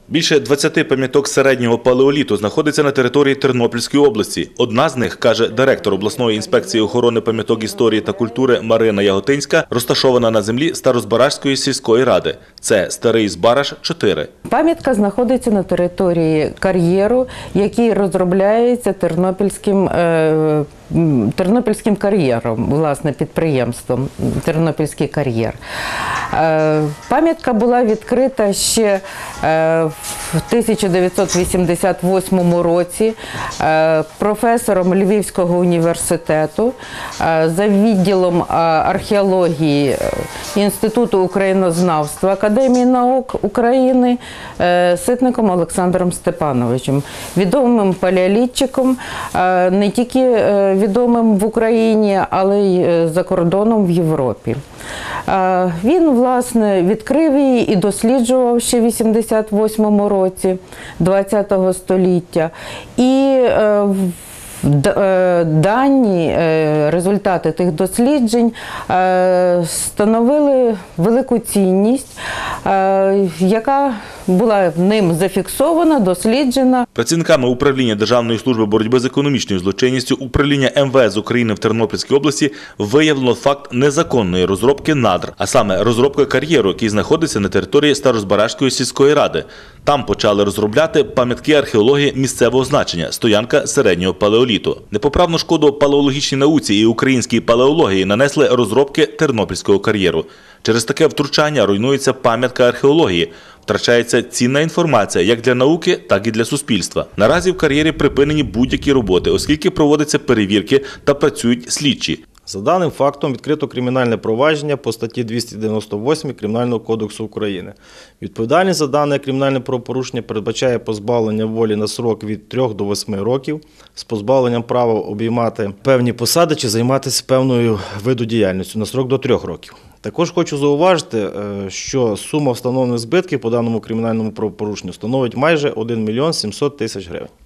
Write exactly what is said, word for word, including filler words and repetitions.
Більше двадцяти пам'яток середнього палеоліту знаходиться на території Тернопільської області. Одна з них, каже директор обласної інспекції охорони пам'яток історії та культури Марина Яготинська, розташована на землі Старозбаражської сільської ради. Це Старий Збараж чотири. Пам'ятка знаходиться на території кар'єру, який розробляється Тернопільським, е, Тернопільським кар'єром, власне, підприємством Тернопільський кар'єр. Е, пам'ятка була відкрита ще е, в тисяча дев'ятсот вісімдесят восьмому році е, професором Львівського університету е, за відділом е, археології Інституту українознавства Академії наук України е, Ситником Олександром Степановичем, відомим палеолітчиком, е, не тільки е, відомим в Україні, але й за кордоном в Європі. Е, він, власне, відкрив її і досліджував ще в вісімдесят восьмому році ХХ століття. І е, дані, результати тих досліджень становили велику цінність, яка була ним зафіксована, досліджена. Працівниками управління Державної служби боротьби з економічною злочинністю управління Ем Ве Ес України в Тернопільській області виявлено факт незаконної розробки надр, а саме розробки кар'єру, який знаходиться на території Старозбаражської сільської ради. Там почали розробляти пам'ятки археології місцевого значення – стоянка середнього палеоліту. Непоправну шкоду палеологічній науці і українській палеології нанесли розробки Тернопільського кар'єру. Через таке втручання руйнується пам'ятка археології, втрачається цінна інформація як для науки, так і для суспільства. Наразі в кар'єрі припинені будь-які роботи, оскільки проводяться перевірки та працюють слідчі. За даним фактом відкрито кримінальне провадження по статті двісті дев'яносто восьмій Кримінального кодексу України. Відповідальність за дане кримінальне правопорушення передбачає позбавлення волі на срок від трьох до восьми років з позбавленням права обіймати певні посади чи займатися певною виду діяльністю на срок до трьох років. Також хочу зауважити, що сума встановлених збитків по даному кримінальному правопорушенню становить майже один мільйон сімсот тисяч гривень.